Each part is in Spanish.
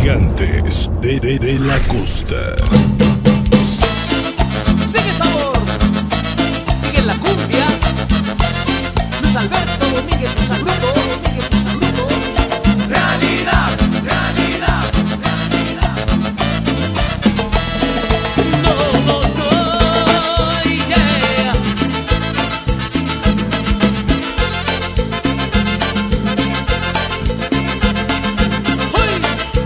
Gigantes de la costa. Sigue sabor, sigue la cumbia. Luis Alberto Domínguez y San Grupo. Realidad, realidad, realidad. No, no, no, yeah. ¡Uy!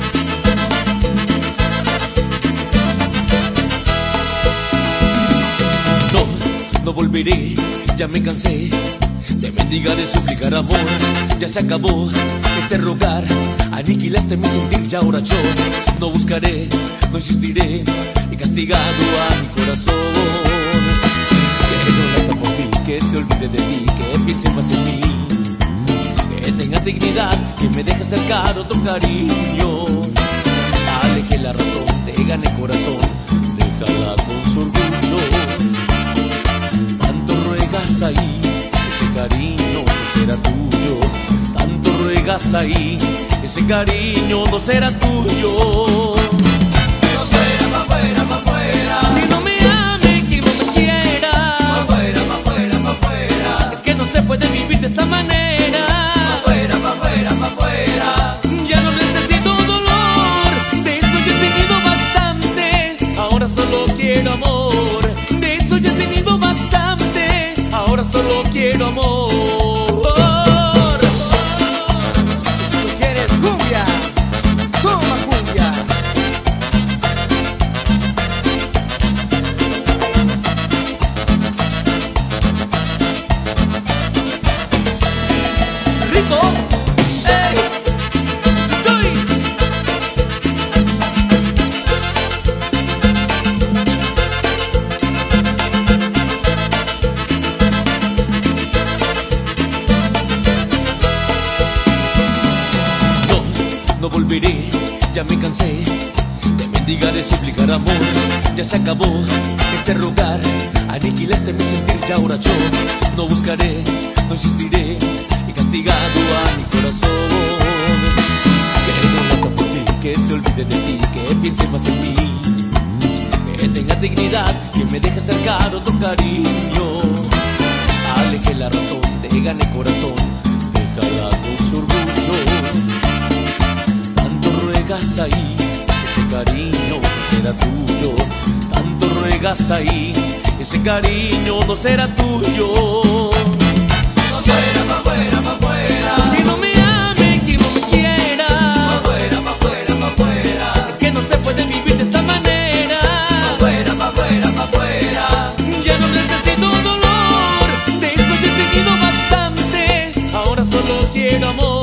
No volveré, ya me cansé de mendigar y suplicar amor. Ya se acabó este rogar, aniquilaste mi sentir, ya ahora yo no buscaré, no insistiré, he castigado a mi corazón. Que no lata por ti, que se olvide de ti, que piense más en mí, que tenga dignidad, que me deje acercar otro cariño. Aleje la razón, te gane el corazón, déjala con su orgullo. Ahí, ese cariño no será tuyo. Tanto ruegas ahí, ese cariño no será tuyo. Pa' afuera, pa' afuera, pa' afuera. Que no me ame, que no me quiera. Pa' afuera, pa' afuera, pa' afuera. Es que no se puede vivir de esta manera. Pa' afuera, pa' afuera, pa' afuera. Ya no necesito dolor, de esto ya he tenido bastante. Ahora solo quiero amor, de esto ya he tenido bastante. Ahora solo quiero amor. Si tú quieres cumbia, toma cumbia. Rico, ey, soy. No volveré, ya me cansé de mendigar y suplicar amor. Ya se acabó este rogar, aniquilaste mi sentir, ya ahora yo no buscaré, no insistiré, he castigado a mi corazón. Que no lata por ti, que se olvide de ti, que piense más en mí, que tenga dignidad, que me deje acercar otro cariño. Aleje la razón, te gane el corazón, déjala con su orgullo. Ahí, ese cariño no será tuyo. Tanto ruegas ahí, ese cariño no será tuyo. Pa' afuera, pa' afuera, pa' afuera. Que no me ame, que no me quiera. Pa' afuera, pa' afuera, pa' afuera. Es que no se puede vivir de esta manera. Pa' afuera, pa' afuera, pa' afuera. Ya no necesito dolor, de eso ya he tenido bastante. Ahora solo quiero amor.